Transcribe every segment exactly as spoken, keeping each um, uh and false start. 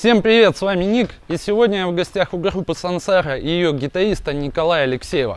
Всем привет, с вами Ник, и сегодня я в гостях у группы Сансара и ее гитариста Николая Алексеева.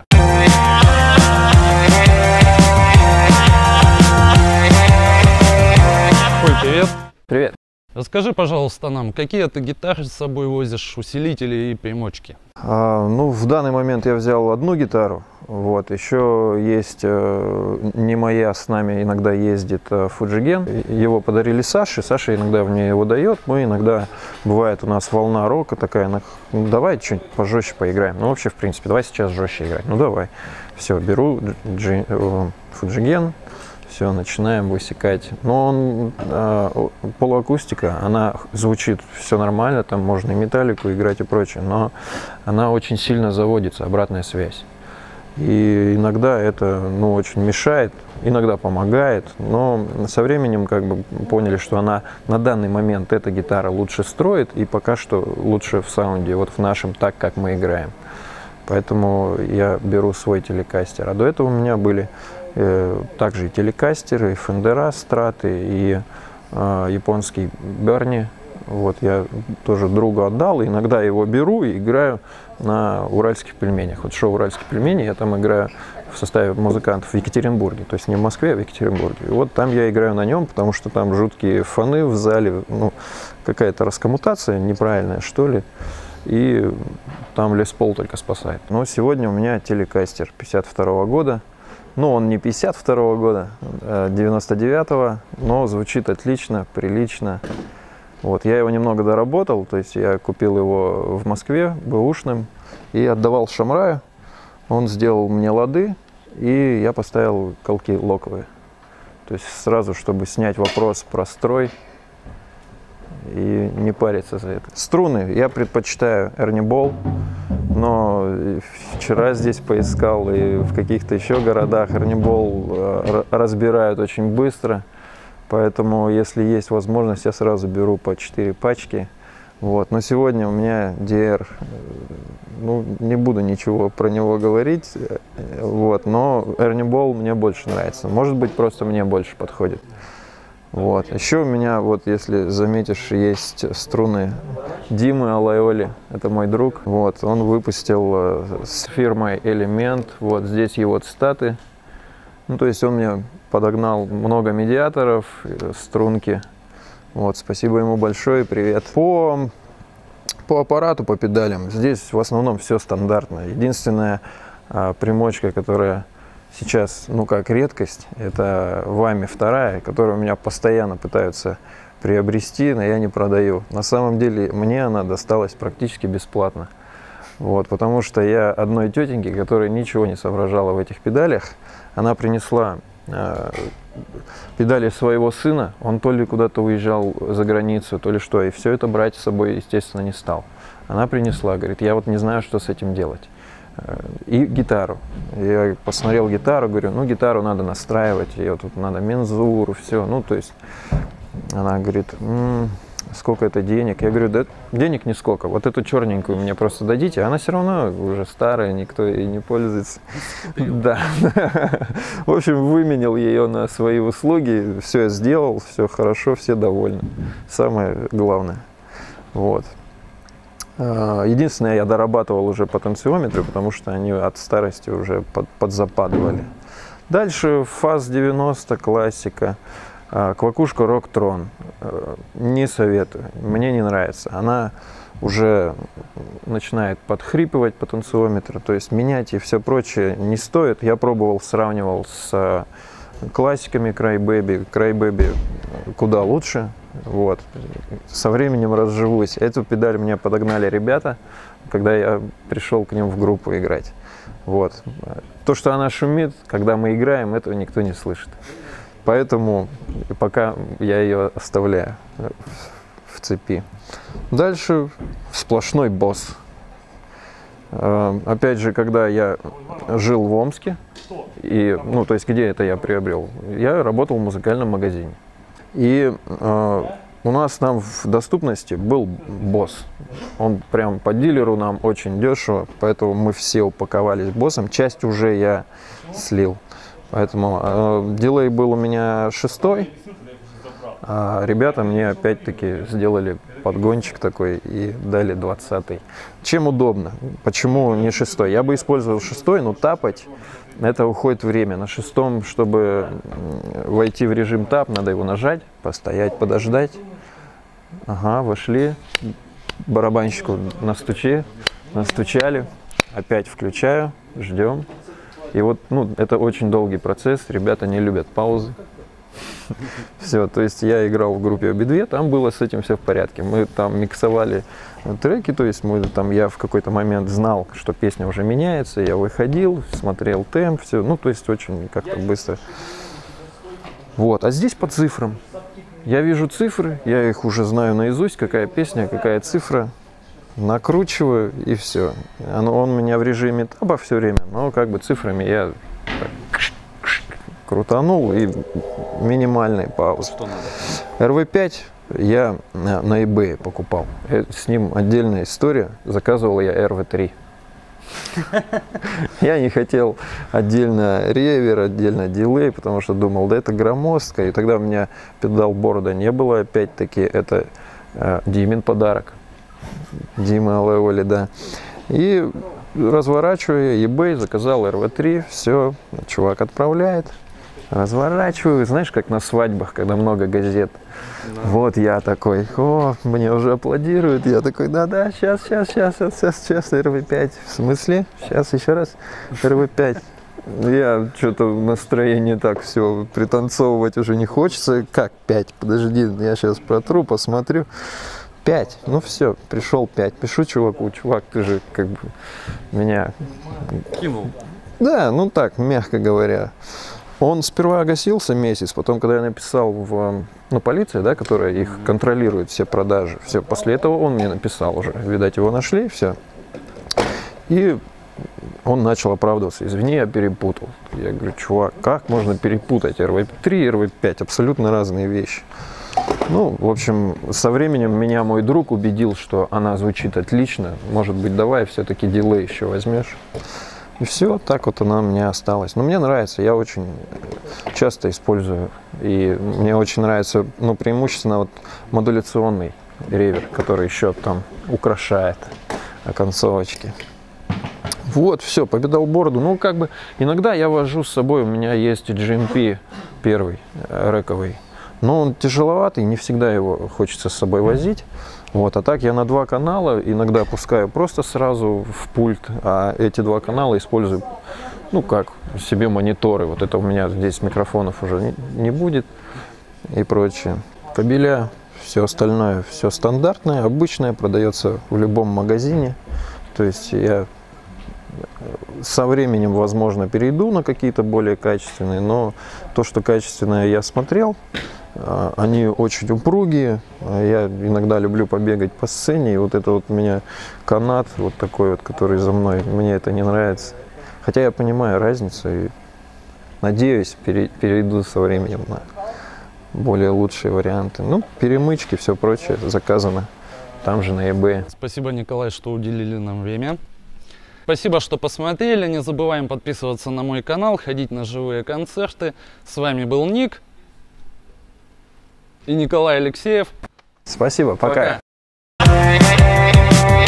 Коль, привет. Привет. Расскажи, пожалуйста, нам, какие ты гитары с собой возишь, усилители и примочки? А, ну, в данный момент я взял одну гитару. Вот, еще есть э, не моя, с нами иногда ездит э, Фуджиген. Его подарили Саше, Саша иногда мне его дает. Мы иногда, бывает у нас волна рока такая, ну, давай что-нибудь пожестче поиграем. Ну, вообще, в принципе, давай сейчас жестче играть. Ну, давай. Все, беру G, э, Фуджиген. Все, начинаем высекать. Но он, э, полуакустика, она звучит все нормально, там можно и металлику играть и прочее, но она очень сильно заводится, обратная связь. И иногда это, ну, очень мешает, иногда помогает, но со временем как бы поняли, что она на данный момент, эта гитара лучше строит, и пока что лучше в саунде, вот в нашем, так как мы играем. Поэтому я беру свой телекастер. А до этого у меня были э, также и телекастеры, и фендера, страты, и э, японский Берни. Вот я тоже другу отдал, и иногда его беру и играю на уральских пельменях. Вот шоу «Уральские пельмени» я там играю в составе музыкантов в Екатеринбурге, то есть не в Москве, а в Екатеринбурге. И вот там я играю на нем, потому что там жуткие фоны в зале, ну, какая-то раскоммутация неправильная, что ли. И там Лес Пол только спасает. Но сегодня у меня телекастер пятьдесят второго года. Ну, он не пятьдесят второго года, а девяносто девятого, но звучит отлично, прилично. Вот, я его немного доработал, то есть я купил его в Москве, бэушным, и отдавал Шамраю. Он сделал мне лады, и я поставил колки локовые. То есть сразу, чтобы снять вопрос про строй и не париться за это. Струны я предпочитаю Ernie Ball, но вчера здесь поискал, и в каких-то еще городах Ernie Ball разбирают очень быстро. Поэтому, если есть возможность, я сразу беру по четыре пачки. Вот. Но сегодня у меня ди эр, ну, не буду ничего про него говорить, вот. Но Ernie Ball мне больше нравится. Может быть, просто мне больше подходит. Вот. Еще у меня, вот, если заметишь, есть струны Димы Алайоли, это мой друг. Вот. Он выпустил с фирмой Элемент, вот здесь его цитаты. Ну, то есть он мне подогнал много медиаторов, струнки. Вот, спасибо ему большое, привет. По, по аппарату, по педалям, здесь в основном все стандартно. Единственная а, примочка, которая сейчас, ну, как редкость, это Вами вторая, которую у меня постоянно пытаются приобрести, но я не продаю. На самом деле мне она досталась практически бесплатно. Вот, потому что я одной тетеньке, которая ничего не соображала в этих педалях, она принесла э, педали своего сына, он то ли куда-то уезжал за границу, то ли что, и все это брать с собой, естественно, не стал. Она принесла, говорит, я вот не знаю, что с этим делать. И гитару. Я посмотрел гитару, говорю, ну, гитару надо настраивать, ее тут надо мензуру, все, ну, то есть, она говорит, м-м, сколько это денег? Я говорю, да денег нисколько, вот эту черненькую мне просто дадите, она все равно уже старая, никто ей не пользуется. Да. В общем, выменял ее на свои услуги, все я сделал, все хорошо, все довольны. Самое главное. Вот. Единственное, я дорабатывал уже потенциометры, потому что они от старости уже под, подзападывали. Дальше фаз девяносто, классика. Квакушка Роктрон. Не советую, мне не нравится. Она уже начинает подхрипывать потенциометр, то есть менять и все прочее не стоит. Я пробовал, сравнивал с классиками Crybaby. Crybaby куда лучше. Вот. Со временем разживусь. Эту педаль мне подогнали ребята, когда я пришел к ним в группу играть. Вот. То, что она шумит, когда мы играем, этого никто не слышит. Поэтому пока я ее оставляю в цепи. Дальше сплошной босс. Опять же, когда я жил в Омске, и, ну, то есть где это я приобрел, я работал в музыкальном магазине. И э, у нас там в доступности был босс. Он прям по дилеру нам очень дешево, поэтому мы все упаковались боссом. Часть уже я слил. Поэтому э, дилей был у меня шестой, а ребята мне опять-таки сделали подгончик такой и дали двадцатый. Чем удобно? Почему не шестой? Я бы использовал шестой, но тапать это уходит время. На шестом, чтобы войти в режим тап, надо его нажать, постоять, подождать. Ага, вошли. Барабанщику настучи, настучали. Опять включаю, ждем. И вот, ну, это очень долгий процесс. Ребята не любят паузы. Все, то есть я играл в группе Обидве, там было с этим все в порядке. Мы там миксовали треки, то есть мы там, я в какой-то момент знал, что песня уже меняется, я выходил, смотрел темп, все, ну, то есть очень как-то быстро. Вот, а здесь по цифрам. Я вижу цифры, я их уже знаю наизусть, какая песня, какая цифра. Накручиваю и все. Он, он у меня в режиме таба все время, но как бы цифрами я так, крутанул и минимальные паузы. эр ви пять я на, на eBay покупал. С ним отдельная история. Заказывал я эр ви три. Я не хотел отдельно ревер, отдельно дилей, потому что думал, да это громоздко. И тогда у меня педалборда не было. Опять-таки это э, Димин подарок. Дима Алеоли, да. И разворачиваю eBay, заказал эр ви три. Все, чувак отправляет. Разворачиваю, знаешь, как на свадьбах, когда много газет. Да. Вот я такой, о, мне уже аплодируют. Я такой, да-да, сейчас, сейчас, сейчас, сейчас, сейчас, эр ви пять. В смысле? Сейчас еще раз, эр ви пять. Я что-то в настроении так все, пританцовывать уже не хочется. Как пять? Подожди, я сейчас протру, посмотрю. пять. Ну все, пришел пять. Пишу чуваку, чувак, ты же как бы меня... Кинул. Да, ну так, мягко говоря. Он сперва гасился месяц, потом, когда я написал в ну, полиции, да, которая их контролирует, все продажи, все, после этого он мне написал уже, видать, его нашли, все. И он начал оправдываться, извини, я перепутал. Я говорю, чувак, как можно перепутать эр ви три и эр ви пять, абсолютно разные вещи. Ну, в общем, со временем меня мой друг убедил, что она звучит отлично, может быть, давай все-таки дилей еще возьмешь. И все, так вот она у меня осталась. Но мне нравится, я очень часто использую. И мне очень нравится, ну, преимущественно вот модуляционный ревер, который еще там украшает оконцовочки. Вот, все, по педалборду. Ну, как бы, иногда я вожу с собой, у меня есть джи эм пи первый, рековый. Но он тяжеловатый, не всегда его хочется с собой возить. Вот, а так я на два канала иногда пускаю просто сразу в пульт, а эти два канала использую, ну как, себе мониторы. Вот это у меня здесь микрофонов уже не, не будет и прочее. Кабеля, все остальное, все стандартное, обычное, продается в любом магазине. То есть я со временем, возможно, перейду на какие-то более качественные, но то, что качественное я смотрел, они очень упругие, я иногда люблю побегать по сцене, и вот это вот у меня канат, вот такой вот, который за мной, мне это не нравится. Хотя я понимаю разницу и надеюсь, перейду со временем на более лучшие варианты. Ну, перемычки, все прочее заказано там же на eBay. Спасибо, Николай, что уделили нам время. Спасибо, что посмотрели. Не забываем подписываться на мой канал, ходить на живые концерты. С вами был Ник и Николай Алексеев. Спасибо, пока. Пока.